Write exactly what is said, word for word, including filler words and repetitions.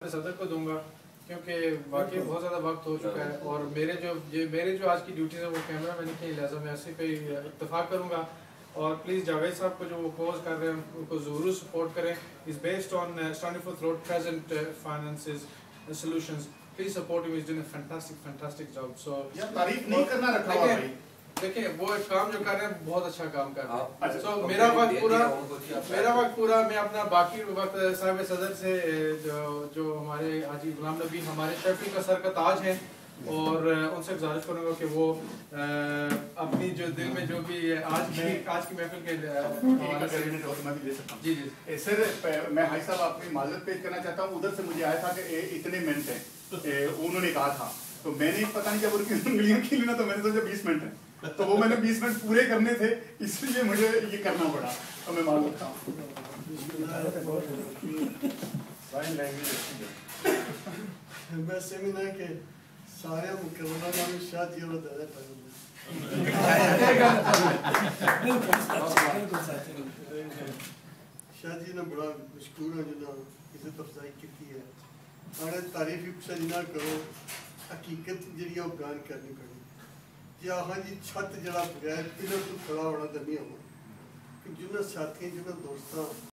صدر کو دوں گا کیونکہ واقعی بہت زیادہ وقت ہو چکا ہے اور میرے جو یہ میرے جو آج کی ڈیوٹیز ہیں وہ کیمرہ مین کی لہٰذا میں اسی پہ اتفاق کروں گا اور پلیز جاوید صاحب کو جو وہ کوز کر رہے ہیں ان کو ضرور سپورٹ کریں. Is based on standing for throat present finances solutions. Please support ہم. Is doing a fantastic fantastic job. So تعریف نہیں کرنا رکھا ہوا بھائی. دیکھیں وہ ایک کام جو کر رہے ہیں بہت اچھا کام کر رہے ہیں. سو میرا وقت پورا میرا وقت پورا میں اپنا باقی وقت صاحب صدر سے جو جو ہمارے حاجی غلام نبی ہمارے شیفی کا سر کا تاج ہیں اور ان سے گزارش کروں گا کہ وہ اپنی جو دل میں جو بھی آج میں آج کی محفل کے جی جی سر میں حاجی صاحب اپنی معذرت پیش کرنا چاہتا ہوں. ادھر سے مجھے آیا تھا کہ اتنے منٹ ہیں انہوں نے کہا تھا تو میں نے پتہ نہیں جب ان کی انگلیاں کھیلی نا تو میں نے سوچا بیس منٹ ہے تو وہ میں نے بیس منٹ پورے کرنے تھے اس لیے مجھے یہ کرنا پڑا تو میں معلوم تھا. میں سمجھنا کہ سارے مکرمہ نام شاہ جی اور دادا پڑھوں شاہ جی نے بڑا مشکور ہے جنہوں عزت افزائی کی ہے اور تعریفی کچھ نہ کرو حقیقت جڑی ہے بیان کرنی پڑی. جی آہاں جی چھت جڑا بغیر پلر تو کھڑا ہونا تو نہیں ہو کہ جنہوں ساتھی جنہوں دوستاں